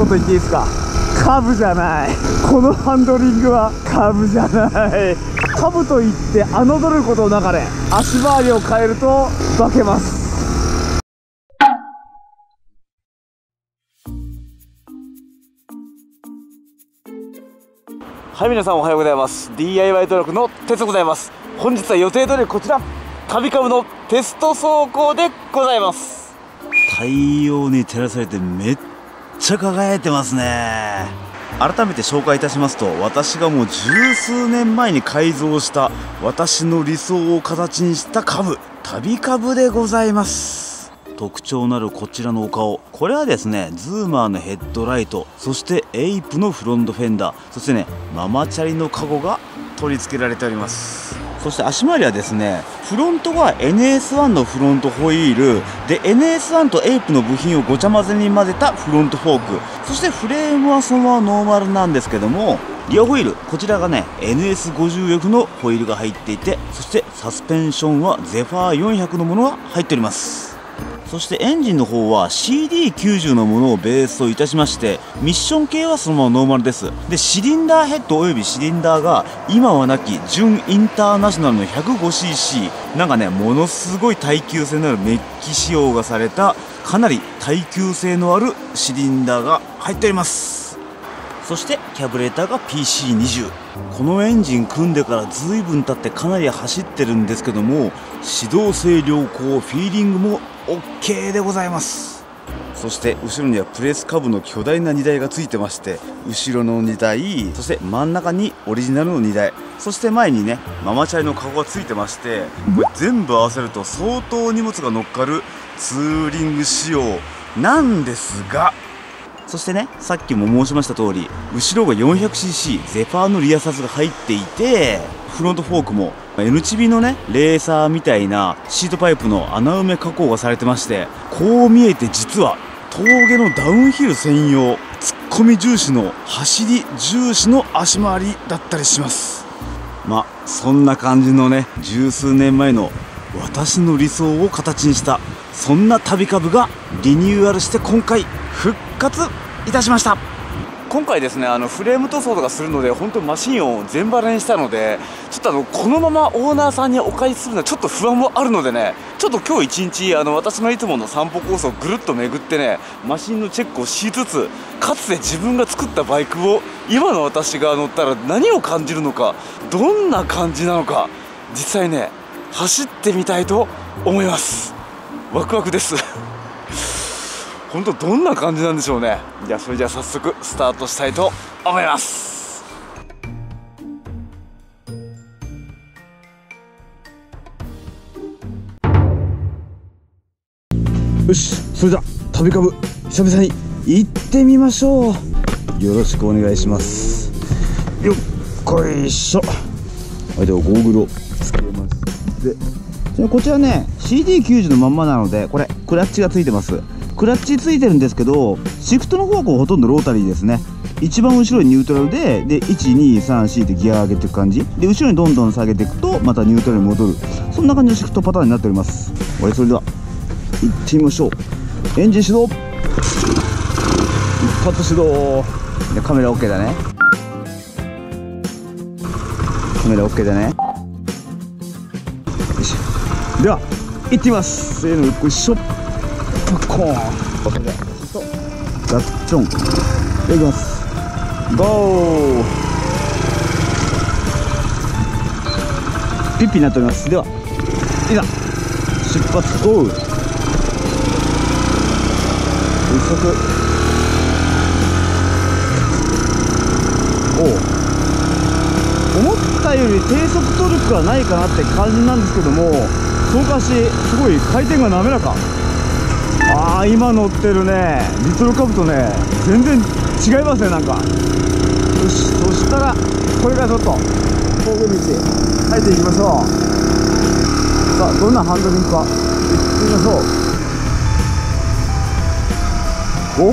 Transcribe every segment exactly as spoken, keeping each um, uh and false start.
言言っていいですか？カブじゃない。このハンドリングはカブじゃない。カブといって侮ることなかれ。足回りを変えると化けます。はい、皆さんおはようございます。 ディーアイワイ トラックの哲でございます。本日は予定通りこちら旅カブのテスト走行でございます。 太陽に照らされてめっちゃ輝いてますね。改めて紹介いたしますと、私がもう十数年前に改造した私の理想を形にしたカブ、旅カブでございます。特徴のあるこちらのお顔、これはですねズーマーのヘッドライト、そしてエイプのフロントフェンダー、そしてねママチャリのカゴが取り付けられております。そして足回りはですね、フロントは エヌエスワン のフロントホイールで エヌエスワン とエイプの部品をごちゃ混ぜに混ぜたフロントフォーク、そしてフレームはそのままノーマルなんですけども、リアホイールこちらがね エヌエスごじゅうエフ のホイールが入っていて、そしてサスペンションはゼファーよんひゃくのものが入っております。そしてエンジンの方は シーディーきゅうじゅう のものをベースといたしまして、ミッション系はそのままノーマルです。でシリンダーヘッドおよびシリンダーが今はなき純インターナショナルの ひゃくごシーシー、 なんかねものすごい耐久性のあるメッキ仕様がされたかなり耐久性のあるシリンダーが入っております。そしてキャブレーターが ピーシーにじゅう、 このエンジン組んでから随分経ってかなり走ってるんですけども、始動性良好、フィーリングも OK でございます。そして後ろにはプレスカブの巨大な荷台がついてまして、後ろの荷台、そして真ん中にオリジナルの荷台、そして前にねママチャリのカゴがついてまして、これ全部合わせると相当荷物が乗っかるツーリング仕様なんですが、そしてねさっきも申しました通り、後ろが よんひゃくシーシー ゼファーのリアサスが入っていて、フロントフォークも エヌチビのねレーサーみたいなシートパイプの穴埋め加工がされてまして、こう見えて実は峠のダウンヒル専用、ツッコミ重視の走り重視の足回りだったりします。まあそんな感じのね十数年前の私の理想を形にした、そんな旅カブがリニューアルして今回復活いたしました。今回ですねあのフレーム塗装とかするので、本当にマシンを全バラにしたので、ちょっとあのこのままオーナーさんにお返しするのはちょっと不安もあるのでね、ちょっと今日一日あの私のいつもの散歩コースをぐるっと巡ってね、マシンのチェックをしつつ、かつて自分が作ったバイクを今の私が乗ったら何を感じるのか、どんな感じなのか、実際ね走ってみたいと思います。ワクワクです本当どんな感じなんでしょうね。じゃあそれじゃあ早速スタートしたいと思います。よし、それじゃ旅カブ久々に行ってみましょう。よろしくお願いします。よっこいしょ。はい、ではゴーグルをつけまして、こちらね シーディーきゅうじゅう のまんまなので、これクラッチがついてます。クラッチついてるんですけど、シフトの方はこうほとんどロータリーですね。一番後ろにニュートラルで、でいちにさんしってギア上げていく感じで、後ろにどんどん下げていくとまたニュートラルに戻る、そんな感じのシフトパターンになっております。はい、それでは行ってみましょう。エンジン始動、一発始動で、カメラ OK だね。カメラ OK だね。よいしょ、では行ってみます。せーの、よっしょ、コーン、ガッチョンでいきます。ゴー、ピッピになっております。ではいざ出発、ゴー。一足、おお、思ったより低速トルクはないかなって感じなんですけども、そのかしすごい回転が滑らか。ああ、今乗ってるねリトルカブとね全然違いますね、なんか。よし、そしたらこれからちょっと峠道入っていきましょう。さあ、どんなハンドリングか行ってみましょう。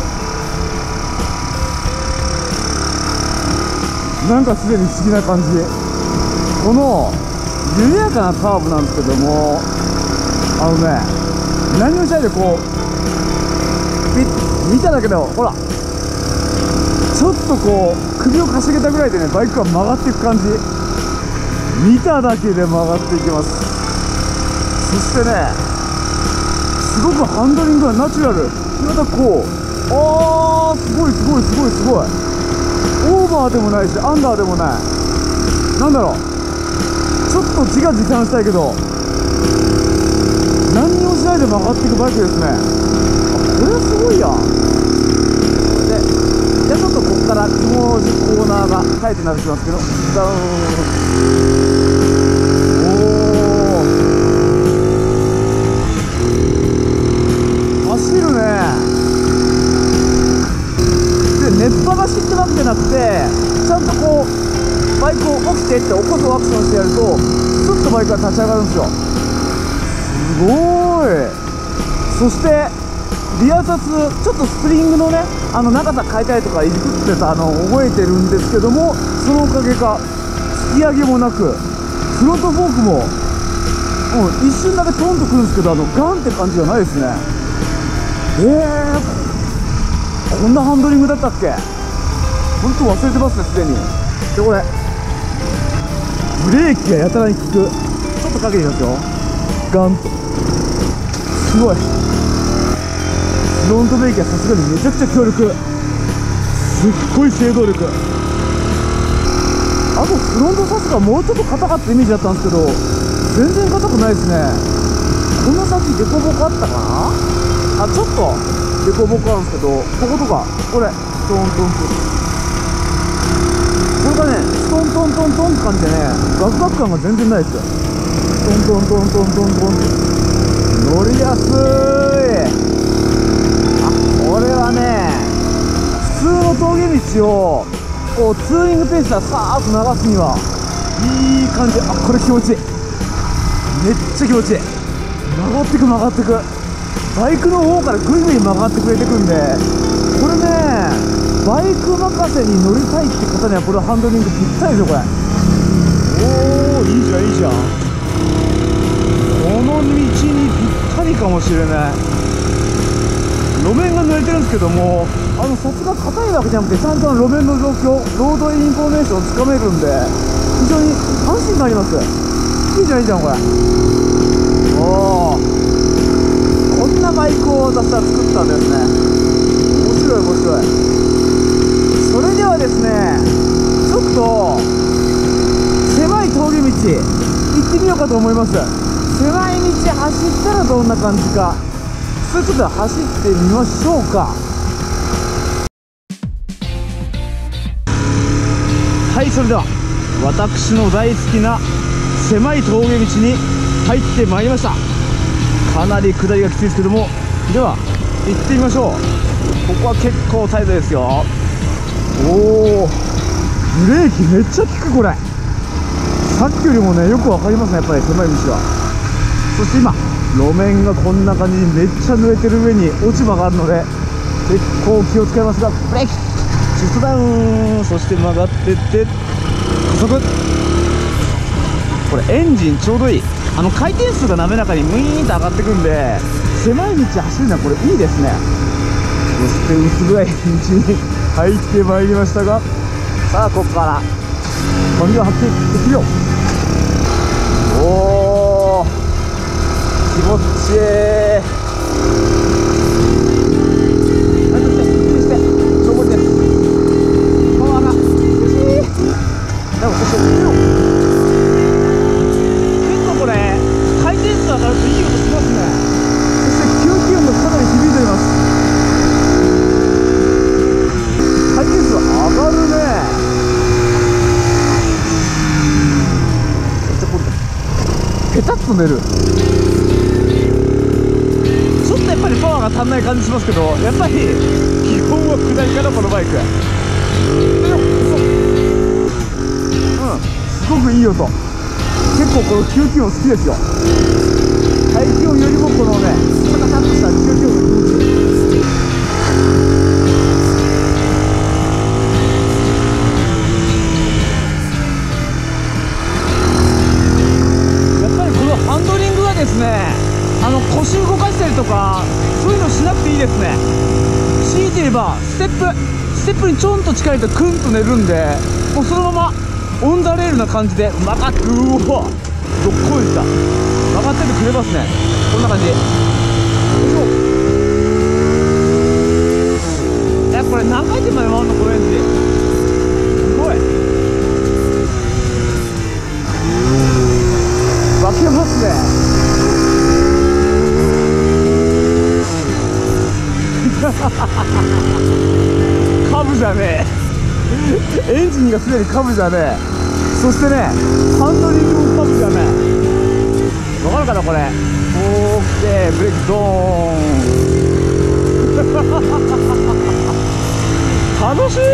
お、なんかすでに不思議な感じ。この緩やかなカーブなんですけども、あのね何もしないでこうピッ見ただけでほらちょっとこう首をかしげたぐらいでねバイクが曲がっていく感じ、見ただけで曲がっていきます。そしてねすごくハンドリングがナチュラル、またこうあーすごいすごいすごいすごい、オーバーでもないしアンダーでもない、なんだろう、ちょっと自画自賛したいけど何にもしないで曲がっていくバイクですね。あ、これはすごいや。で、じゃあちょっとここからくも字コーナーが書いてなるしますけど、ダウン、おー走るね。で、熱波走ってわけじゃなくてちゃんとこうバイクを起きてって起こすアクションしてやるとスッとバイクが立ち上がるんですよ。すごい。そしてリアサスちょっとスプリングのねあの長さ変えたりとかいじくってたのを覚えてるんですけども、そのおかげか突き上げもなくフロントフォークも、うん、一瞬だけトンとくるんですけどあのガンって感じじゃないですね。えー、こんなハンドリングだったっけ。本当忘れてますねすでに。でこれブレーキがやたらに効く、ちょっとかけてみますよ。ガンとすごい。フロントブレーキはさすがにめちゃくちゃ強力、すっごい制動力。あとフロントサスがもうちょっと硬かったイメージだったんですけど全然硬くないですね。こんな先デコボコあったかなあ、ちょっとデコボコあるんですけど、こことかこれトントントン、これがねトントントントンって感じでねガクガク感が全然ないですよ。トントントントントントンって乗りやすい。これはね普通の峠道をこうツーリングペースでさーっと流すにはいい感じ。あ、これ気持ちいい、めっちゃ気持ちいい。曲がってく曲がってく、バイクの方からグイグイ曲がってくれてくんで、これねバイク任せに乗りたいって方にはこれハンドリングぴったりですよこれ。おーいいじゃんいいじゃん、この道にぴったりかもしれない。路面が濡れてるんですけども、あのさすが硬いわけじゃなくてちゃんと路面の状況ロードインフォメーションをつかめるんで非常に安心になります。いいじゃんいいじゃんこれ。おー、こんなバイクを私は作ったんですね。面白い面白い。それではですねちょっと狭い峠道行ってみようかと思います。狭い道走ったらどんな感じか、それちょっと走ってみましょうか。はい、それでは私の大好きな狭い峠道に入ってまいりました。かなり下りがきついですけども、では行ってみましょう。ここは結構タイトですよ。おお、ブレーキめっちゃ効く。これさっきよりもねよく分かりますね、やっぱり狭い道は。そして今路面がこんな感じにめっちゃ濡れてる上に落ち葉があるので結構気を使いますが、ブレーキシフトダウン、そして曲がってって加速。これエンジンちょうどいい、あの回転数が滑らかにムイーンと上がってくんで狭い道走るのはこれいいですね。そして薄暗い道に入ってまいりましたが、さあここから鍵を張っていってみよう。おー気持ちいい。はい、そしてそして上りです。パワーが欲しい。でもそして結構これ回転数上がるといい音しますね。そして吸気音がかなり響いております。回転数上がるね。めっちゃこれペタッと出る。やっぱりパワーが足んない感じしますけど、やっぱり基本は下りからこのバイク、うん、すごくいい音。結構この吸気音好きですよ。排気音よりもこのねカタカタっとした吸気音が気持ちいい。やっぱりこのハンドリングがですね、あの腰動かしたりとかそういうのしなくていいですね。強いて言えばステップステップにちょんと近いとクンと寝るんで、もうそのままオンダレールな感じで曲がって、うわどっこいした曲がっててくれますね。こんな感じ。よいしょ。え、これ何回転まで回るのこのエンジン。すごい化けますね。カブじゃねえエンジンがすでにカブじゃねえ。そしてね、ハンドリングもカブじゃねえ。わかるかなこれ。オーケー、ブレーキドーン楽しい。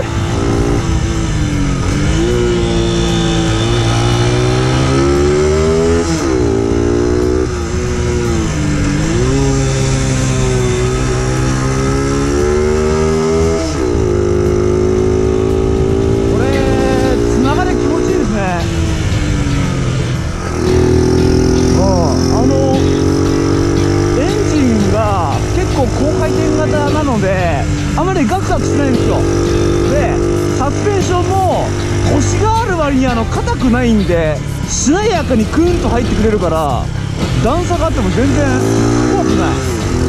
あまりガクガクしないんですよ。でサスペンションもコシがある割にあの硬くないんで、しなやかにクーンと入ってくれるから、段差があっても全然怖くない。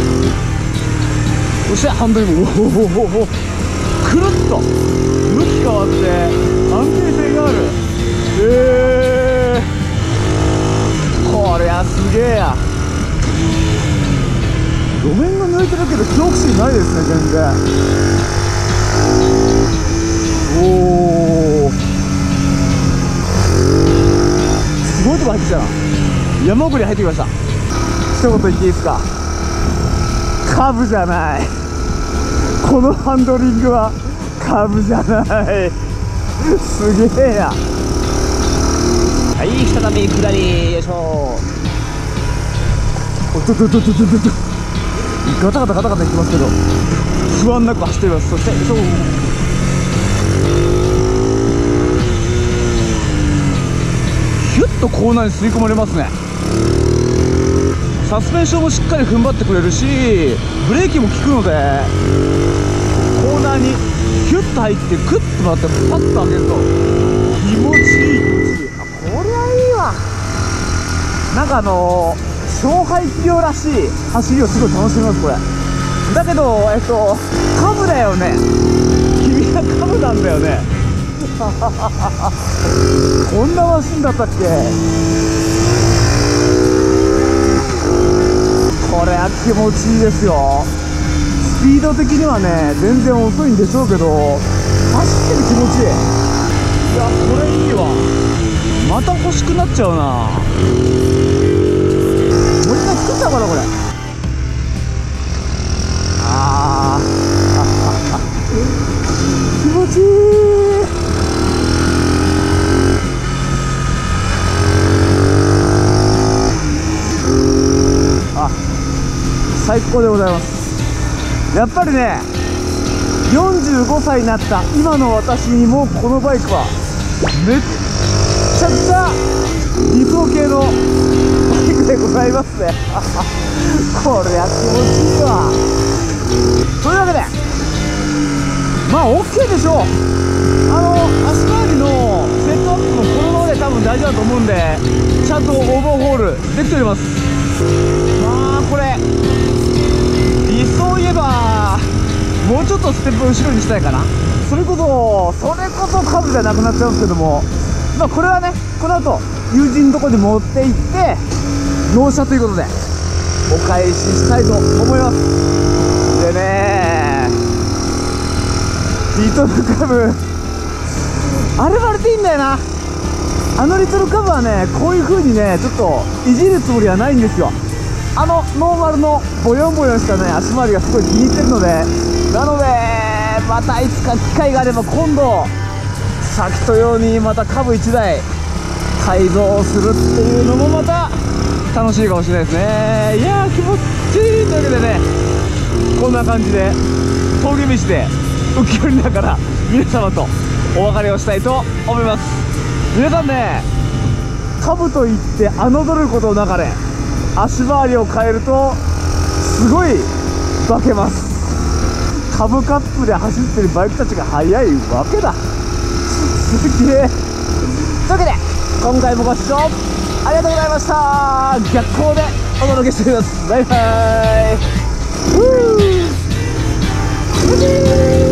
そしてハンドリング、おおおおくるっと向き変わって安定性がある。えー、こりゃすげえや。路面が濡れてるけど恐怖心ないですね、全然。おおすごいとこ入ってきたな。山奥に入ってきました。一言言っていいですか。カブじゃない。このハンドリングはカブじゃない。すげえや。はい、再び下り、よいしょ。おっとっとっとっとっとっと、ガタガタガタガタいきますけど不安なく走っています。そしてよいしょ。ヒュッとコーナーに吸い込まれますね。サスペンションもしっかり踏ん張ってくれるし、ブレーキも効くのでコーナーにヒュッと入ってクッと回ってパッと開けると気持ちいい気持ちいい。あ、こりゃいいわ。なんかあのー勝敗器量らしい走りをすごい楽しみますこれ。だけどえっとカブだよね。君はカブなんだよね。こんなマシンだったっけ。これは気持ちいいですよ。スピード的にはね全然遅いんでしょうけど、走ってて気持ちいい。いやこれいいわ。また欲しくなっちゃうな。もう一回作ったのかなこれ。あー気持ちいい。あ、最高でございます。やっぱりねよんじゅうごさいになった今の私にもこのバイクはめっちゃくちゃ理想系のバイクでございますね。これは気持ちいいわ。というわけでまあ OK でしょう。あの足回りのセットアップもこのままで多分大丈夫だと思うんで、ちゃんとオーバーホールできております。まあこれ理想言えばもうちょっとステップ後ろにしたいかな。それこそそれこそカブじゃなくなっちゃうんですけども、まあこれはねこの後友人のとこに持って行って納車ということでお返ししたいと思います。でねリトルカブあれまれていいんだよな。あのリトルカブはねこういう風にねちょっといじるつもりはないんですよ。あのノーマルのボヨンボヨンしたね足回りがすごい気に入ってるので、なのでまたいつか機会があれば今度さっきとようにまたカブいちだい改造するっていうのもまた楽しいかもしれないですね。いやー気持ちいい。というわけでねこんな感じで峠道で浮き降りながら皆様とお別れをしたいと思います。皆さんねカブといって侮ることなかれ足回りを変えるとすごい化けます。 カブカップで走ってるバイクたちが速いわけだ。すげえ。というわけで今回もご視聴ありがとうございました。逆光でお届けしています。バイバイ。